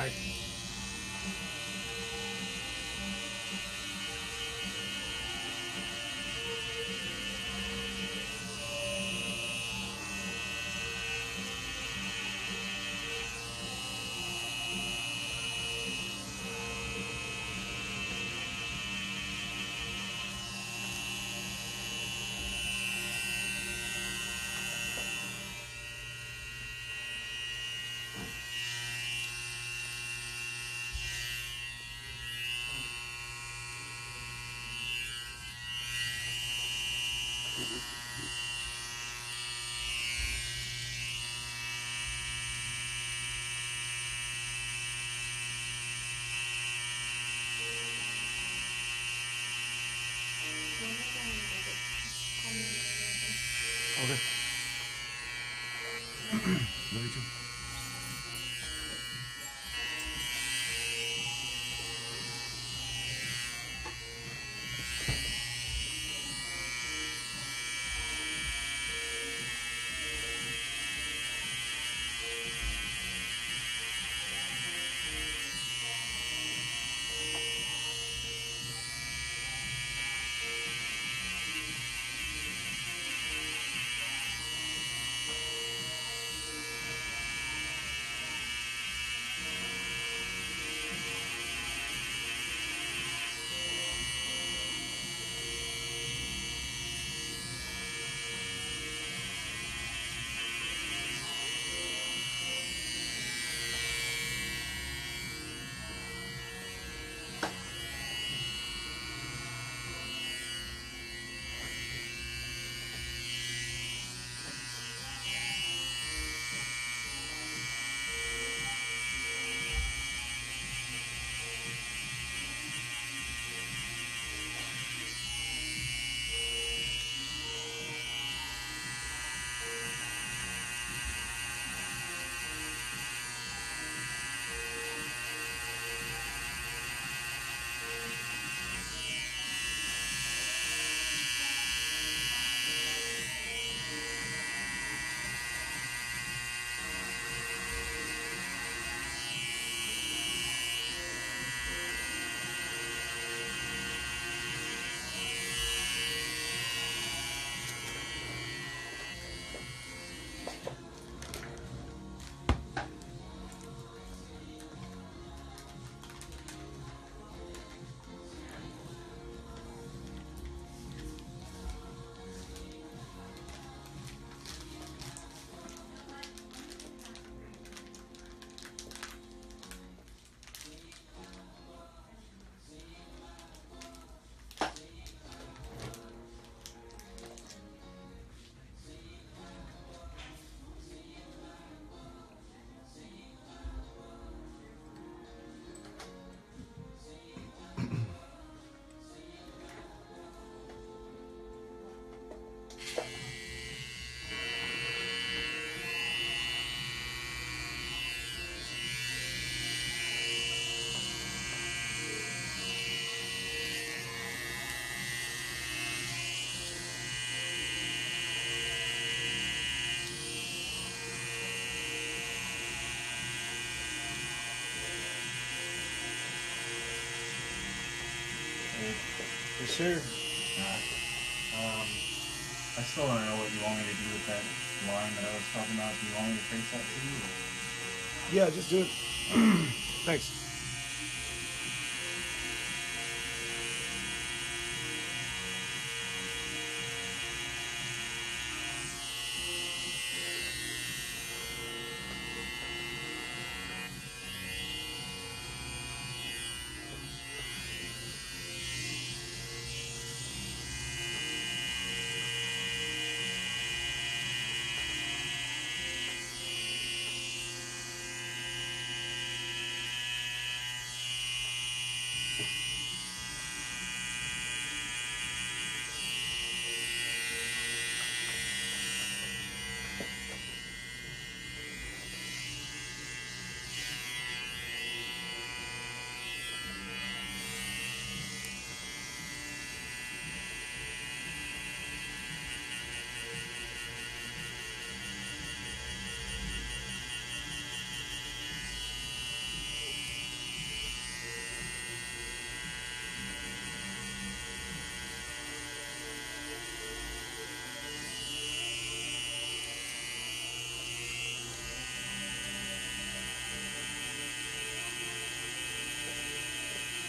Hi. Okay. Love you too. Yes, sir. I still don't know what you want me to do with that line that I was talking about. Do you want me to trace that to you? Yeah, just do it. Thanks.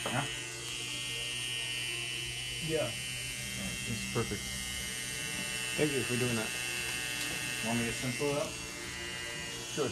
Huh? Yeah. This is perfect. Thank you for doing that. Want me to stencil it up? Sure.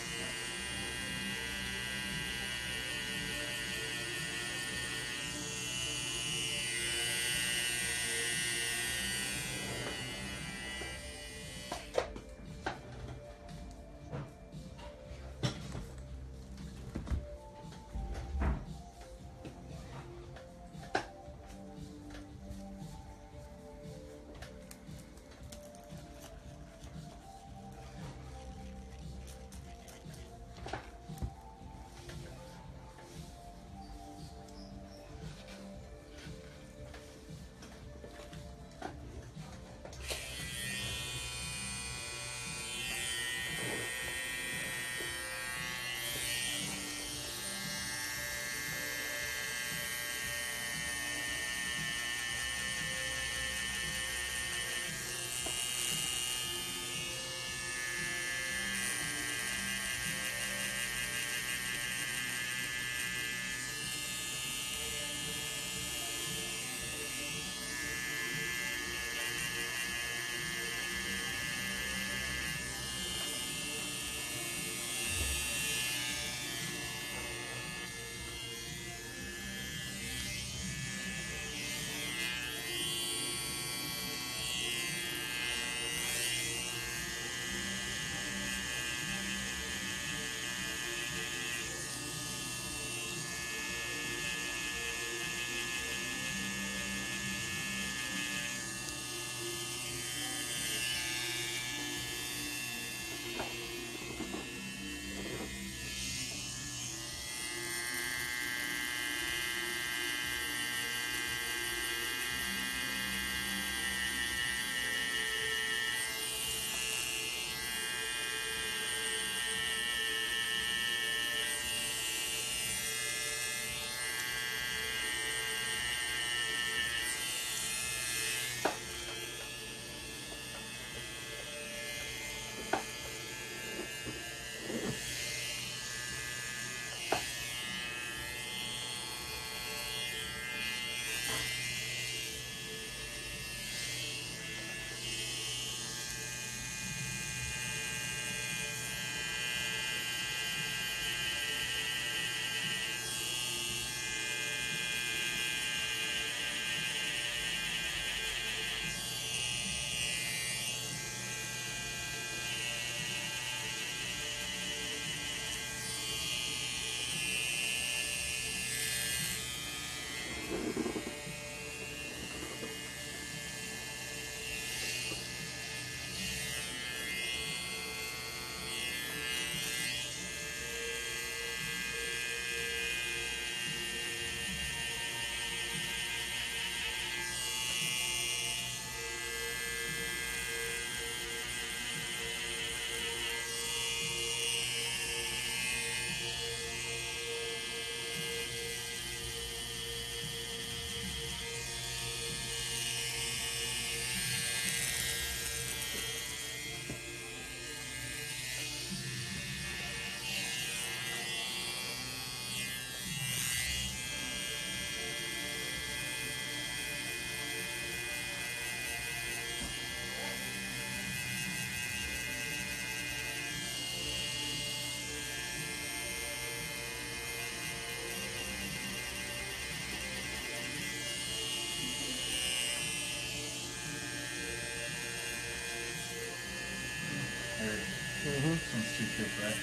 There. This one's too thick, right?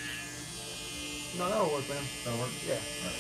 No, that'll work, man. That'll work? Yeah. Alright.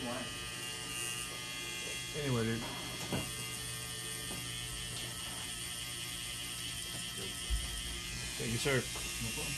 line. Anyway, dude. Thank you, sir. No problem.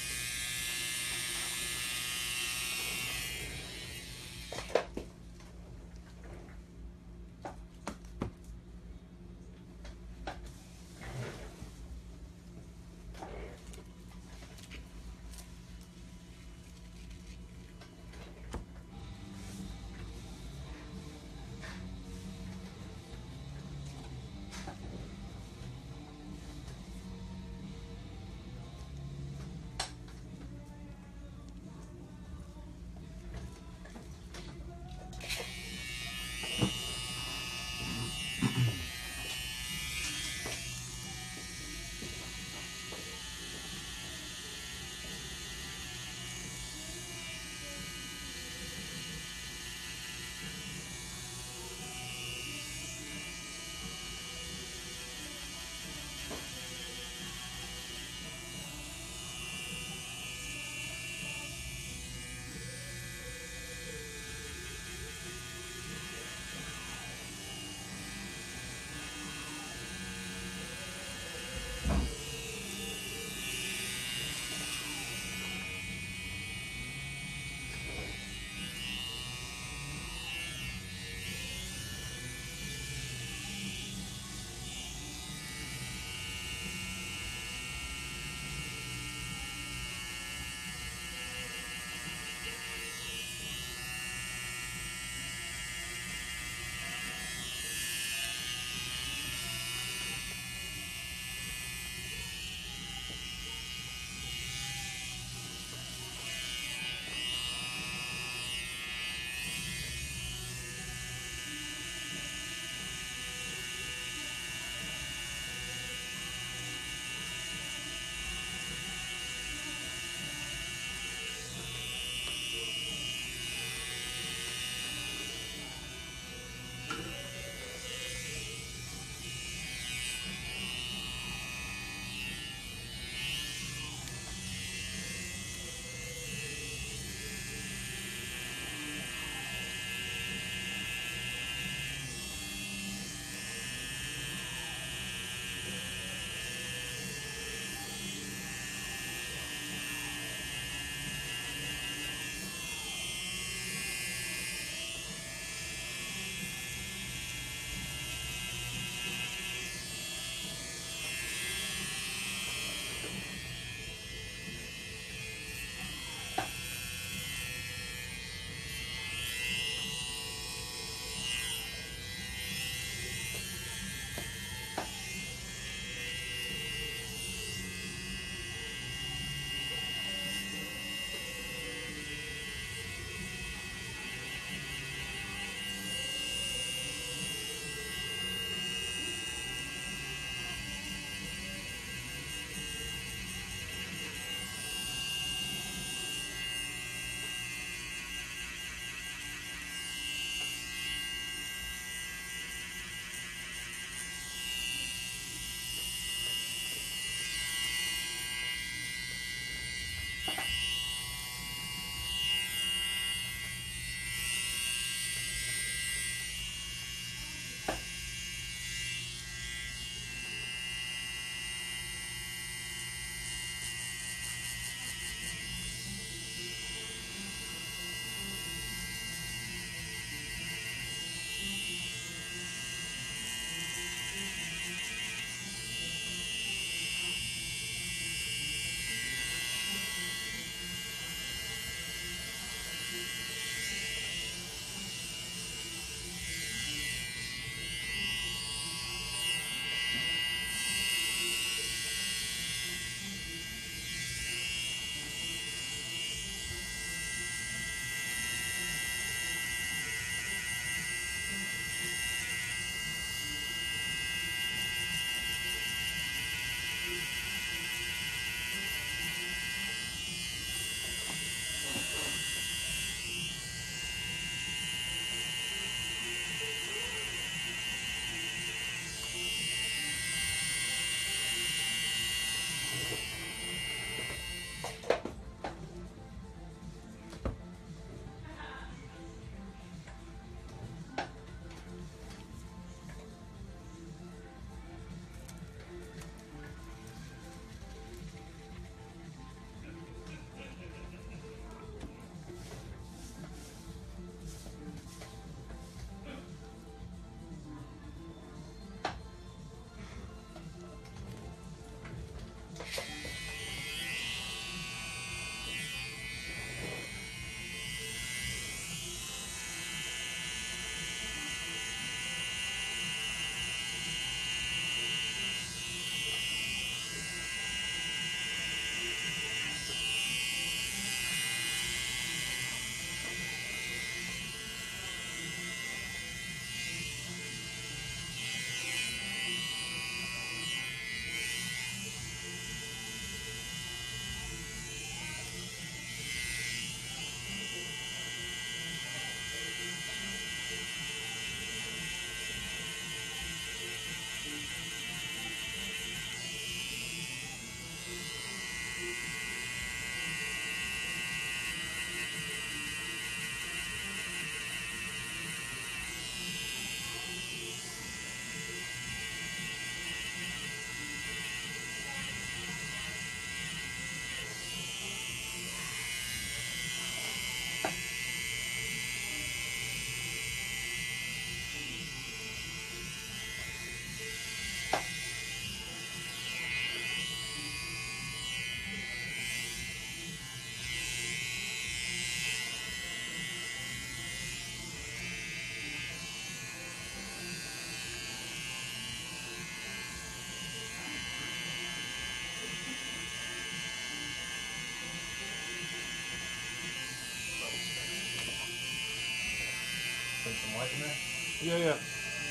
put some white in there? Yeah, yeah.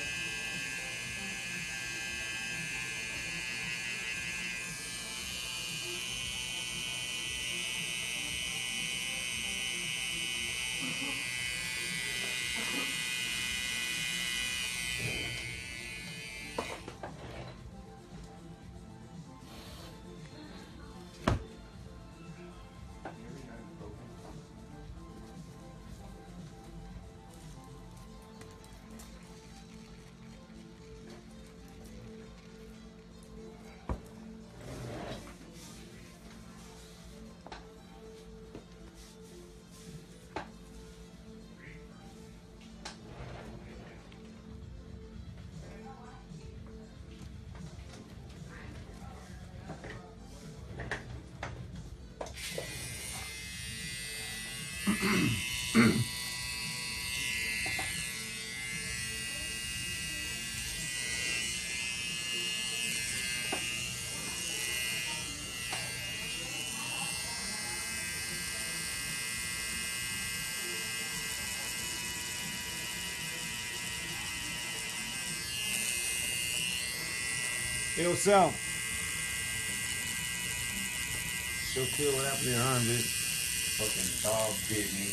Yo, Sal. Still kill what happened to your arm, dude. Fucking dog bit me.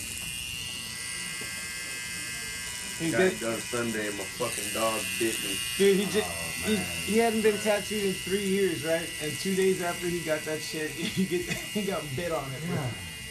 He Got bit, it done Sunday and my fucking dog bit me. dude, he just Oh, he, man. he hadn't been tattooed in 3 years, right? And 2 days after he got that shit, he got bit on it. Bro.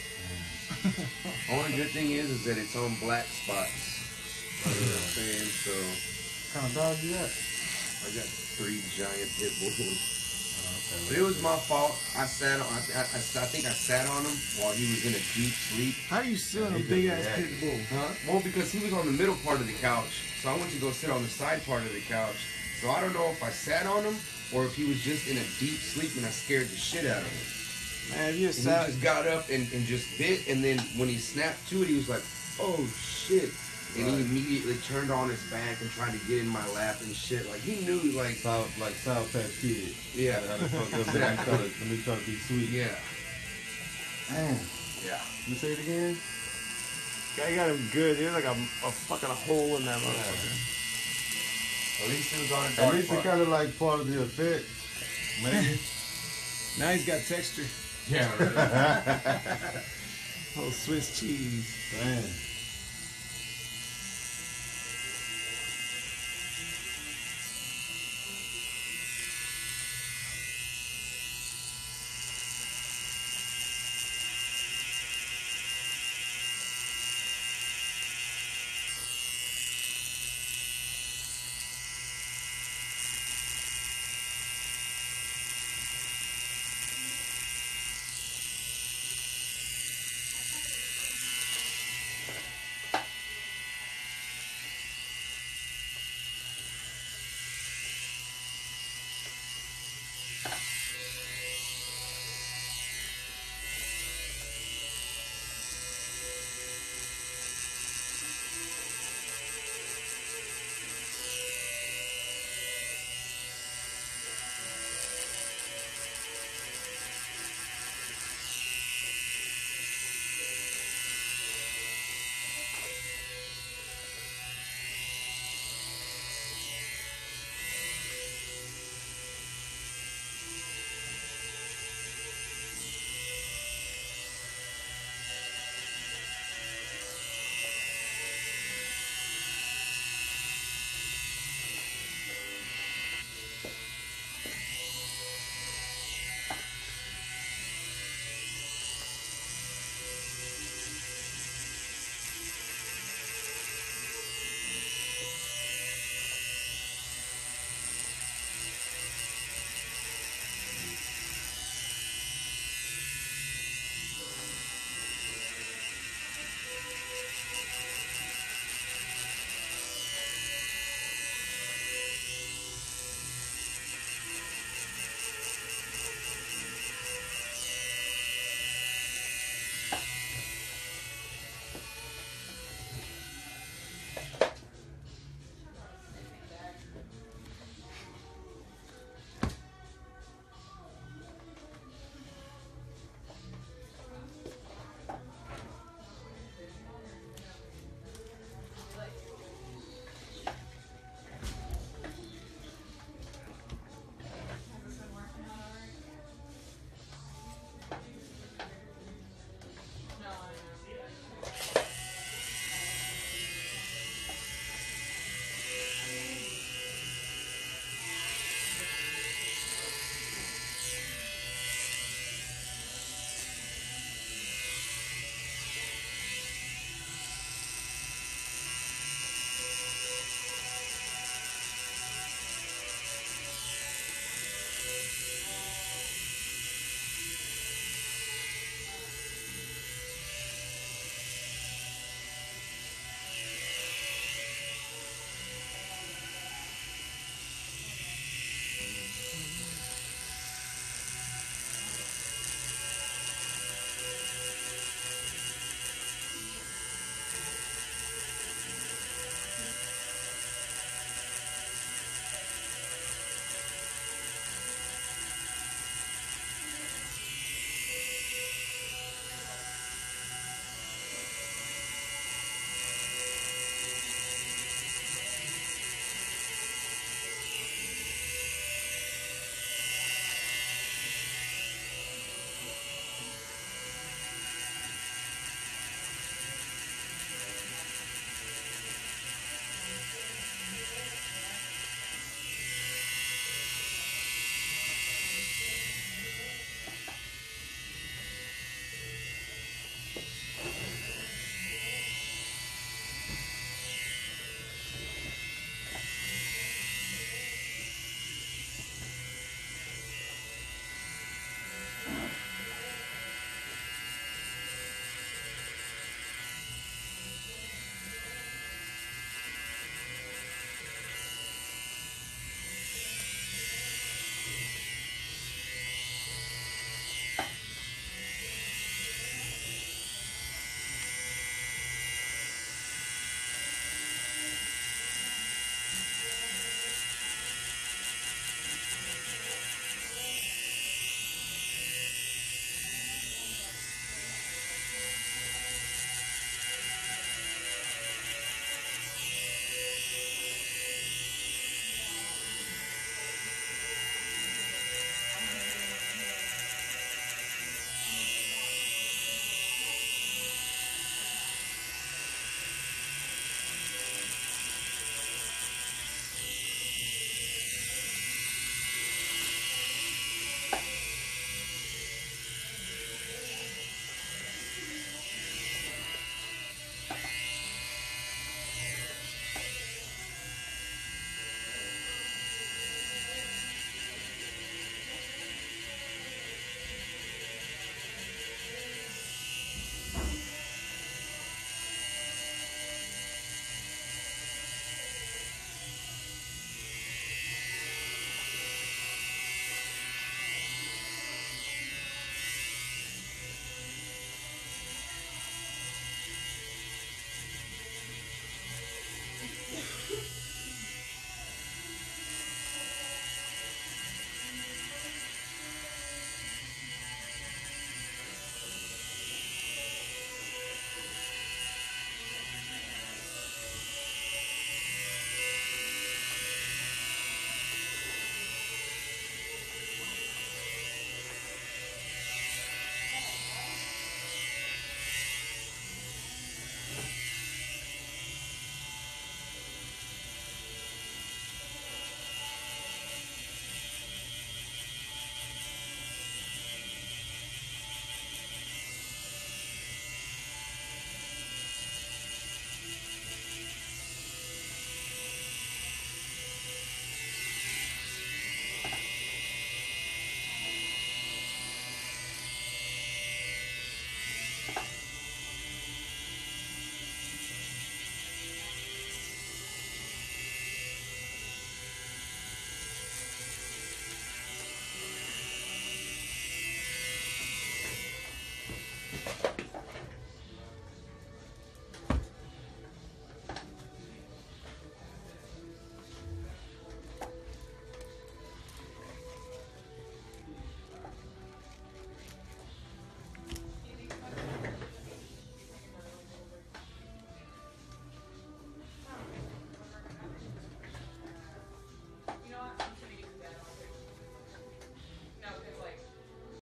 Only good thing is that it's on black spots. You know what I'm saying? So What kind of dog you got? I got 3 giant pit bulls. Oh, But it was my fault. I sat on. I think I sat on him while he was in a deep sleep. How do you sit on a He big just ass pit reacted. bull? Huh? Well, because he was on the middle part of the couch, so I went to go sit on the side part of the couch. So I don't know if I sat on him or if he was just in a deep sleep and I scared the shit out of him. Man, if you And he sat, just got up and just bit, and then when he snapped to it, he was like, "Oh shit!" And he Right. immediately turned on his back and tried to get in my lap and shit. Like he knew, like, Sour Patch Kid. yeah, How to fuck up. Let me try to be sweet. yeah, Man. yeah. You say it again? guy got him good. There's like a fucking hole in that motherfucker. At least it was on a At dark least it part. kind of like part of the effect. Maybe. Now he's got texture. Yeah, right. Oh, Swiss cheese. Man.